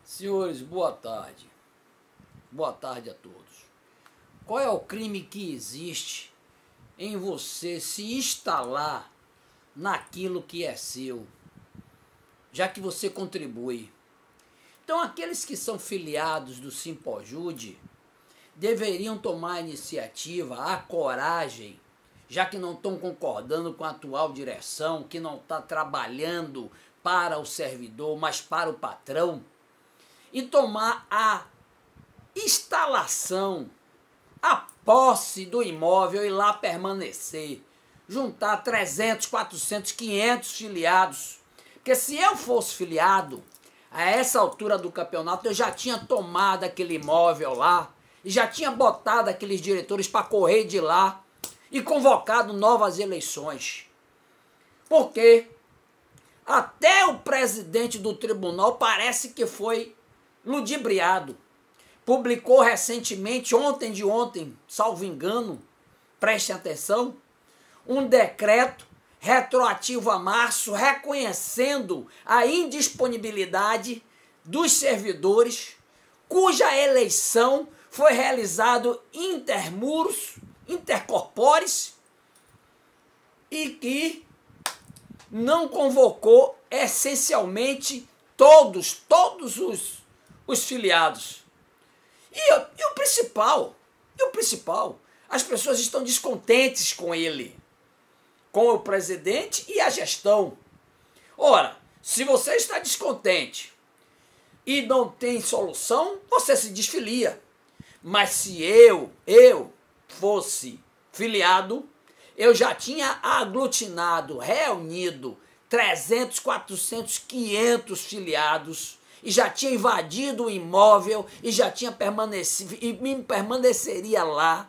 Senhores, boa tarde. Boa tarde a todos. Qual é o crime que existe em você se instalar naquilo que é seu, já que você contribui? Então, aqueles que são filiados do Simpojude deveriam tomar a iniciativa, a coragem, já que não estão concordando com a atual direção, que não está trabalhando para o servidor, mas para o patrão, e tomar a instalação, a posse do imóvel e lá permanecer. Juntar 300, 400, 500 filiados. Porque se eu fosse filiado, a essa altura do campeonato, eu já tinha tomado aquele imóvel lá, e já tinha botado aqueles diretores para correr de lá e convocado novas eleições. Porque até o presidente do tribunal parece que foi ludibriado. Publicou recentemente, ontem de ontem, salvo engano, prestem atenção, um decreto retroativo a março, reconhecendo a indisponibilidade dos servidores, cuja eleição foi realizada intermuros, intercorpores, e que não convocou essencialmente todos os filiados. E o principal, as pessoas estão descontentes com ele, com o presidente e a gestão. Ora, se você está descontente e não tem solução, você se desfilia. Mas se eu fosse filiado, eu já tinha aglutinado, reunido 300, 400, 500 filiados e já tinha invadido o imóvel e já tinha permanecido e permaneceria lá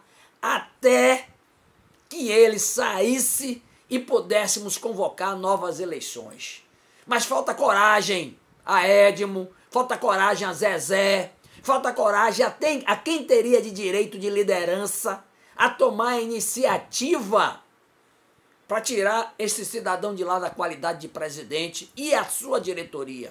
até que ele saísse e pudéssemos convocar novas eleições. Mas falta coragem a Edmo, falta coragem a Zezé, falta coragem a quem teria de direito de liderança a tomar a iniciativa para tirar esse cidadão de lá da qualidade de presidente e a sua diretoria.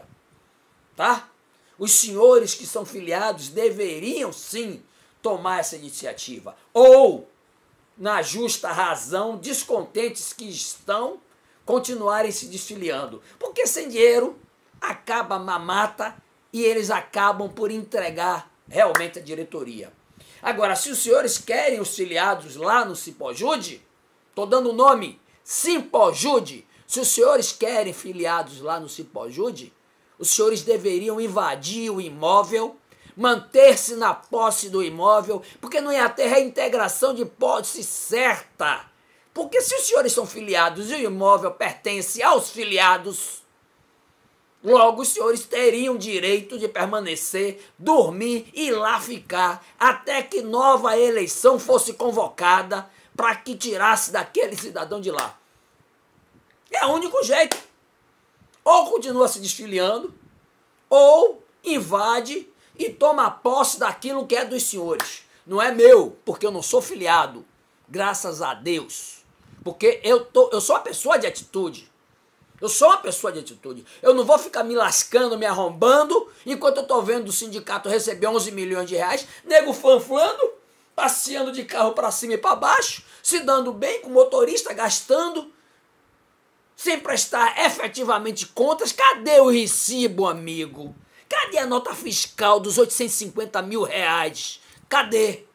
Tá? Os senhores que são filiados deveriam sim tomar essa iniciativa. Ou, na justa razão, descontentes que estão, continuarem se desfiliando. Porque sem dinheiro acaba a mamata e eles acabam por entregar realmente a diretoria. Agora, se os senhores querem os filiados lá no Simpojude, estou dando o nome, Simpojude, se os senhores querem filiados lá no Simpojude, os senhores deveriam invadir o imóvel, manter-se na posse do imóvel, porque não ia ter reintegração de posse certa. Porque se os senhores são filiados e o imóvel pertence aos filiados, logo os senhores teriam direito de permanecer, dormir e lá ficar, até que nova eleição fosse convocada para que tirasse daquele cidadão de lá. É o único jeito. Ou continua se desfiliando, ou invade e toma posse daquilo que é dos senhores. Não é meu, porque eu não sou filiado, graças a Deus. Porque eu sou uma pessoa de atitude. Eu sou uma pessoa de atitude. Eu não vou ficar me lascando, me arrombando, enquanto eu estou vendo o sindicato receber 11 milhões de reais, nego fanflando, passeando de carro para cima e para baixo, se dando bem com o motorista, gastando, sem prestar efetivamente contas. Cadê o recibo, amigo? Cadê a nota fiscal dos 850 mil reais? Cadê?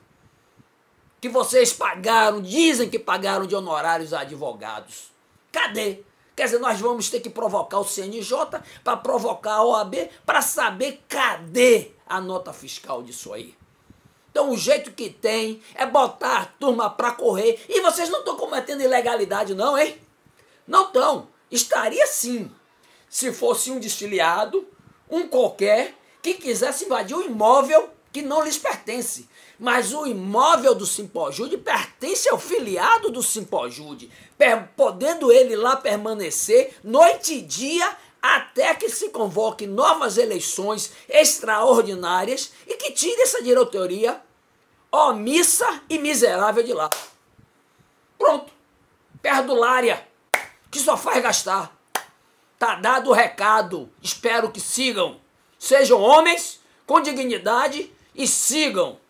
Que vocês pagaram, dizem que pagaram de honorários a advogados. Cadê? Quer dizer, nós vamos ter que provocar o CNJ para provocar a OAB para saber cadê a nota fiscal disso aí. Então o jeito que tem é botar a turma para correr. E vocês não estão cometendo ilegalidade não, hein? Não estão. Estaria sim, se fosse um desfiliado, um qualquer, que quisesse invadir um imóvel que não lhes pertence. Mas o imóvel do Simpojude pertence ao filiado do Simpojude, podendo ele lá permanecer noite e dia até que se convoque novas eleições extraordinárias e que tire essa diretoria omissa e miserável de lá. Pronto. Perdulária, que só faz gastar. Tá dado o recado. Espero que sigam. Sejam homens com dignidade e sigam